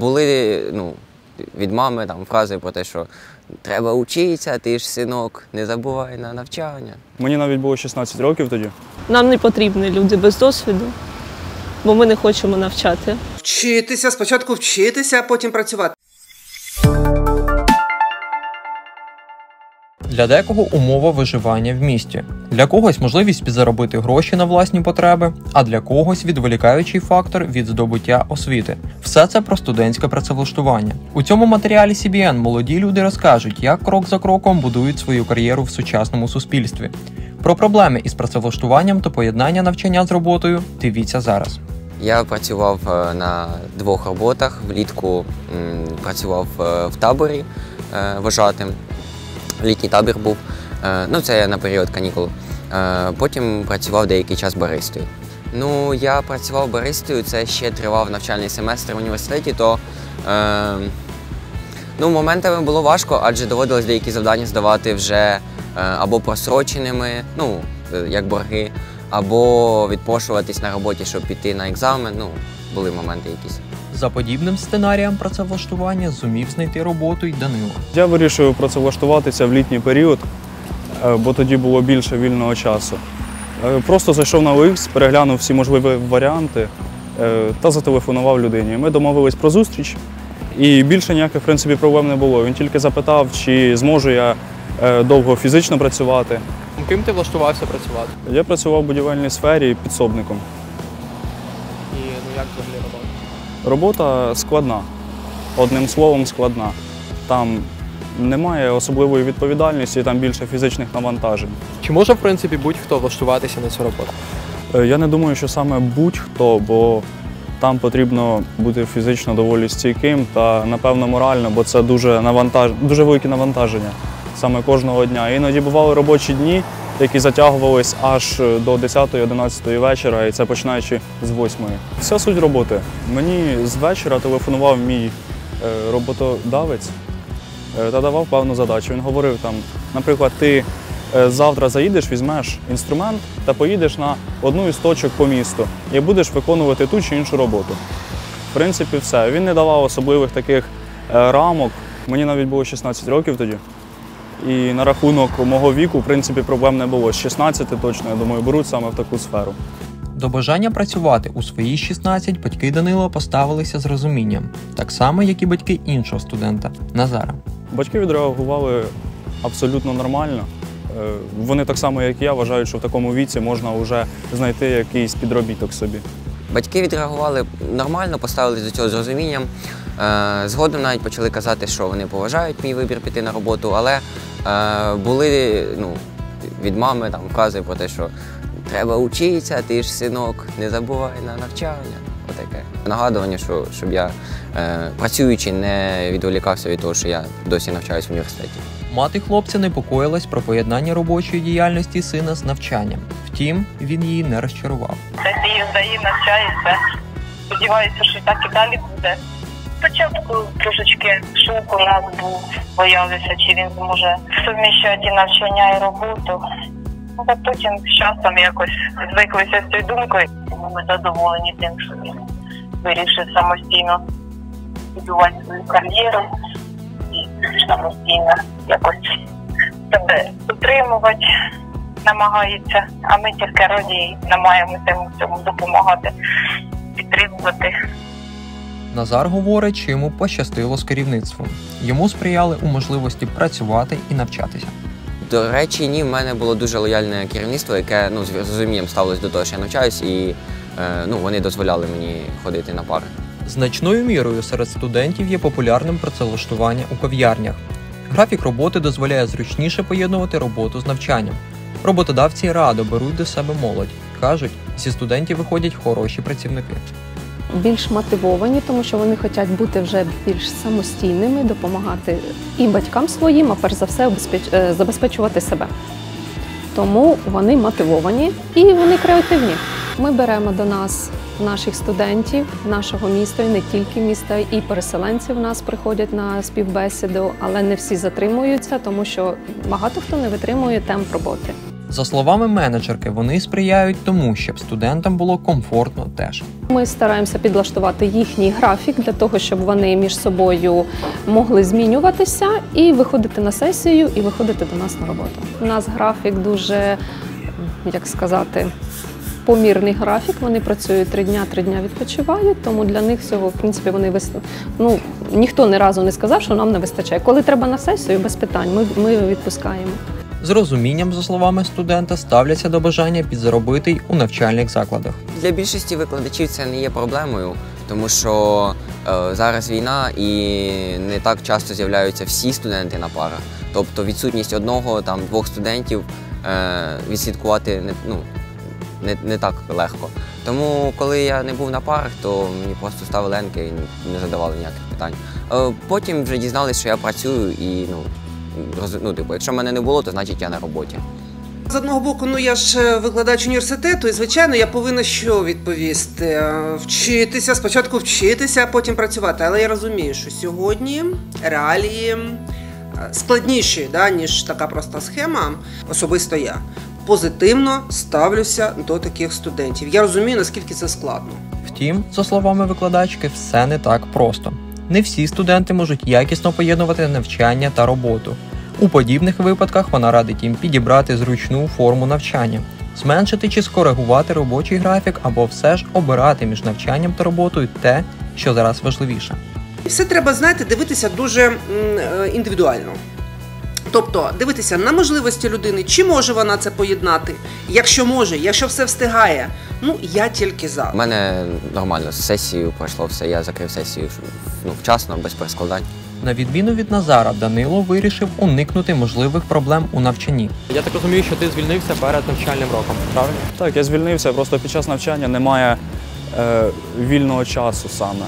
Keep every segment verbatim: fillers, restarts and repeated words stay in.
Були ну, від мами там, фрази про те, що треба вчитися, ти ж синок, не забувай на навчання. Мені навіть було шістнадцять років тоді. Нам не потрібні люди без досвіду, бо ми не хочемо навчати. Вчитися, спочатку вчитися, а потім працювати. Для декого умова виживання в місті. Для когось можливість підзаробити гроші на власні потреби, а для когось відволікаючий фактор від здобуття освіти. Все це про студентське працевлаштування. У цьому матеріалі Сі Бі Ен молоді люди розкажуть, як крок за кроком будують свою кар'єру в сучасному суспільстві. Про проблеми із працевлаштуванням та поєднання навчання з роботою дивіться зараз. Я працював на двох роботах. Влітку працював в таборі вожатим. Літній табір був, ну це на період канікул. Потім працював деякий час баристою. Ну, я працював баристою, це ще тривав навчальний семестр в університеті, то ну, моментами було важко, адже доводилось деякі завдання здавати вже або просроченими, ну, як борги, або відпрошуватись на роботі, щоб піти на екзамен, ну, були моменти якісь. За подібним сценарієм працевлаштування зумів знайти роботу й Данило. Я вирішив працевлаштуватися в літній період, бо тоді було більше вільного часу. Просто зайшов на О Ікс, переглянув всі можливі варіанти та зателефонував людині. Ми домовились про зустріч і більше ніяких, в принципі, проблем не було. Він тільки запитав, чи зможу я довго фізично працювати. Ким ти влаштувався працювати? Я працював в будівельній сфері підсобником. І ну, як взагалі робота? Робота складна, одним словом складна. Там немає особливої відповідальності, там більше фізичних навантажень. Чи може, в принципі, будь-хто влаштуватися на цю роботу? Я не думаю, що саме будь-хто, бо там потрібно бути фізично доволі стійким та, напевно, морально, бо це дуже, навантаж... дуже велике навантаження саме кожного дня. Іноді бували робочі дні, які затягувались аж до десятої-одинадцятої вечора, і це починаючи з восьмої. Вся суть роботи. Мені з вечора телефонував мій роботодавець та давав певну задачу. Він говорив там, наприклад, ти завтра заїдеш, візьмеш інструмент та поїдеш на одну із точок по місту і будеш виконувати ту чи іншу роботу. В принципі, все. Він не давав особливих таких рамок. Мені навіть було шістнадцять років тоді. І на рахунок мого віку, в принципі, проблем не було. З шістнадцяти точно, я думаю, беруть саме в таку сферу. До бажання працювати у свої шістнадцять батьки Данила поставилися з розумінням. Так само, як і батьки іншого студента – Назара. Батьки відреагували абсолютно нормально. Вони так само, як і я, вважають, що в такому віці можна вже знайти якийсь підробіток собі. Батьки відреагували нормально, поставилися до цього з розумінням. Згодом навіть почали казати, що вони поважають мій вибір піти на роботу, але були ну, від мами там, фрази про те, що треба вчитися, ти ж синок, не забувай на навчання. Отаке. Нагадування, що, щоб я, працюючи, не відволікався від того, що я досі навчаюся в університеті. Мати хлопця непокоїлась про поєднання робочої діяльності сина з навчанням. Втім, він її не розчарував. Ти її здає, навчається. Сподіваюся, що так і далі буде. Спочатку трошечки шок у нас був, боялися, чи він зможе суміщати і навчання, і роботу. А потім з часом якось звиклися з цією думкою. Ми задоволені тим, що він вирішив самостійно будувати свою кар'єру і самостійно якось себе утримувати намагається. А ми тільки раді і намагаємося цьому допомагати, підтримувати. Назар говорить, що йому пощастило з керівництвом. Йому сприяли у можливості працювати і навчатися. До речі, ні, в мене було дуже лояльне керівництво, яке ну, з розумінням ставилось до того, що я навчаюсь, і е, ну, вони дозволяли мені ходити на пари. Значною мірою серед студентів є популярним працевлаштування у кав'ярнях. Графік роботи дозволяє зручніше поєднувати роботу з навчанням. Роботодавці радо беруть до себе молодь. Кажуть, зі студентів виходять хороші працівники. Більш мотивовані, тому що вони хочуть бути вже більш самостійними, допомагати і батькам своїм, а перш за все забезпечувати себе. Тому вони мотивовані і вони креативні. Ми беремо до нас наших студентів, нашого міста, і не тільки міста, і переселенці в нас приходять на співбесіду, але не всі затримуються, тому що багато хто не витримує темп роботи. За словами менеджерки, вони сприяють тому, щоб студентам було комфортно теж. Ми стараємося підлаштувати їхній графік для того, щоб вони між собою могли змінюватися і виходити на сесію, і виходити до нас на роботу. У нас графік дуже, як сказати, помірний графік. Вони працюють три дня, три дня відпочивають, тому для них всього, в принципі, вони вис... ну, ніхто ні разу не сказав, що нам не вистачає. Коли треба на сесію, без питань, ми, ми відпускаємо. З розумінням, за словами студента, ставляться до бажання підзаробити й у навчальних закладах. Для більшості викладачів це не є проблемою, тому що е, зараз війна і не так часто з'являються всі студенти на парах. Тобто відсутність одного, там, двох студентів е, відслідкувати не, ну, не, не так легко. Тому, коли я не був на парах, то мені просто ставили енки і не задавали ніяких питань. Е, потім вже дізналися, що я працюю і, ну, роз, ну, типу, якщо мене не було, то значить я на роботі. З одного боку, ну я ж викладач університету, і, звичайно, я повинна що відповісти? Вчитися, спочатку вчитися, а потім працювати. Але я розумію, що сьогодні реалії складніші, да, ніж така проста схема. Особисто я позитивно ставлюся до таких студентів. Я розумію, наскільки це складно. Втім, за словами викладачки, все не так просто. Не всі студенти можуть якісно поєднувати навчання та роботу. У подібних випадках вона радить їм підібрати зручну форму навчання, зменшити чи скоригувати робочий графік або все ж обирати між навчанням та роботою те, що зараз важливіше. Все треба, знаєте, дивитися дуже індивідуально. Тобто дивитися на можливості людини, чи може вона це поєднати. Якщо може, якщо все встигає, ну я тільки за. У мене нормально з сесією пройшло все, я закрив сесію ну, вчасно, без перескладань. На відміну від Назара, Данило вирішив уникнути можливих проблем у навчанні. Я так розумію, що ти звільнився перед навчальним роком, правильно? Так, я звільнився, просто під час навчання немає е, вільного часу саме.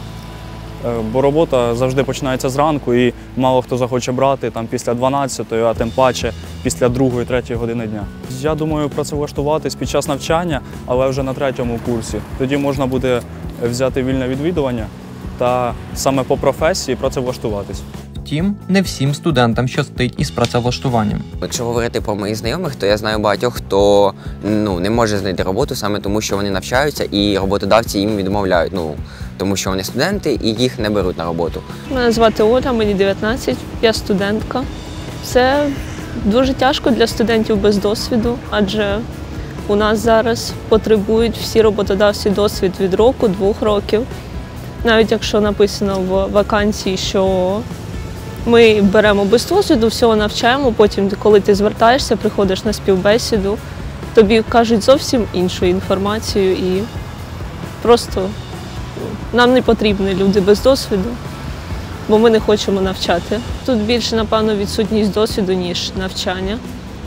Е, бо робота завжди починається зранку і мало хто захоче брати там, після дванадцятої, а тим паче після другої, третьої години дня. Я думаю працевлаштуватись під час навчання, але вже на третьому курсі. Тоді можна буде взяти вільне відвідування та саме по професії працевлаштуватись. Втім, не всім студентам щастить із працевлаштуванням. Якщо говорити про моїх знайомих, то я знаю багатьох, хто ну, не може знайти роботу саме тому, що вони навчаються і роботодавці їм відмовляють, ну, тому що вони студенти і їх не беруть на роботу. Мене звати Оля, мені дев'ятнадцять, я студентка. Це дуже тяжко для студентів без досвіду, адже у нас зараз потребують всі роботодавці досвід від року, двох років. Навіть якщо написано в вакансії, що ми беремо без досвіду, всього навчаємо, потім, коли ти звертаєшся, приходиш на співбесіду, тобі кажуть зовсім іншу інформацію і просто нам не потрібні люди без досвіду, бо ми не хочемо навчати. Тут більше, напевно, відсутність досвіду, ніж навчання.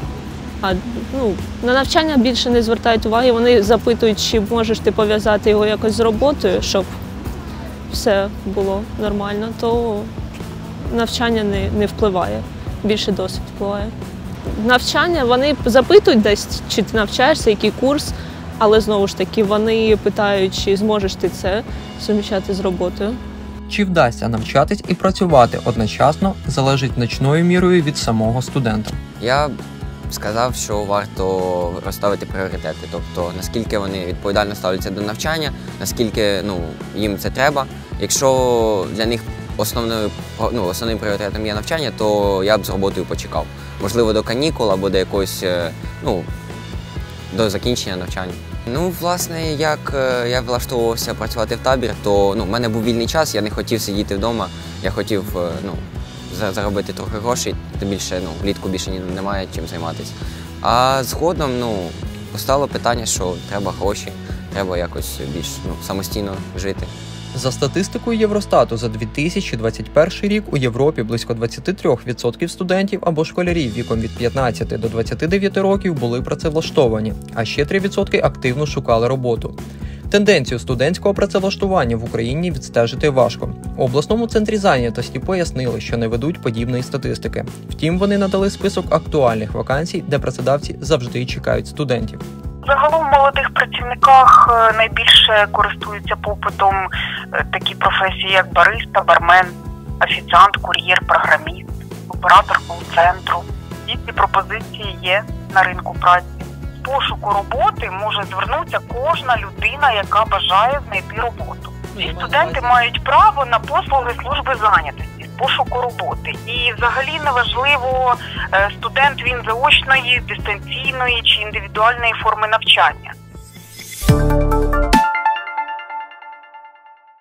А ну, на навчання більше не звертають уваги, вони запитують, чи можеш ти пов'язати його якось з роботою, щоб все було нормально, то навчання не, не впливає, більше досвід впливає. Навчання, вони запитують десь, чи ти навчаєшся, який курс, але знову ж таки вони питають, чи зможеш ти це суміщати з роботою. Чи вдасться навчатись і працювати одночасно, залежить значною мірою від самого студента. Я сказав, що варто розставити пріоритети, тобто наскільки вони відповідально ставляться до навчання, наскільки ну, їм це треба. Якщо для них основною, ну, основним пріоритетом є навчання, то я б з роботою почекав. Можливо, до канікул або до якогось, ну, до закінчення навчання. Ну, власне, як я влаштовувався працювати в табір, то ну, в мене був вільний час, я не хотів сидіти вдома, я хотів ну, заробити трохи грошей, тим більше ну, влітку більше немає чим займатися. А згодом ну, постало питання, що треба гроші, треба якось більш ну, самостійно жити. За статистикою Євростату, за дві тисячі двадцять перший рік у Європі близько двадцять три відсотки студентів або школярів віком від п'ятнадцяти до двадцяти дев'яти років були працевлаштовані, а ще три відсотки активно шукали роботу. Тенденцію студентського працевлаштування в Україні відстежити важко. У обласному центрі зайнятості пояснили, що не ведуть подібної статистики. Втім, вони надали список актуальних вакансій, де працедавці завжди чекають студентів. Загалом в молодих працівниках найбільше користуються попитом такі професії, як бариста, бармен, офіціант, кур'єр, програміст, оператор кол-центру. тоді ці пропозиції є на ринку праці. З пошуку роботи може звернутися кожна людина, яка бажає знайти роботу. Всі студенти мають право на послуги служби зайнятості з пошуку роботи. І взагалі неважливо, студент він заочної, дистанційної чи індивідуальної форми навчання.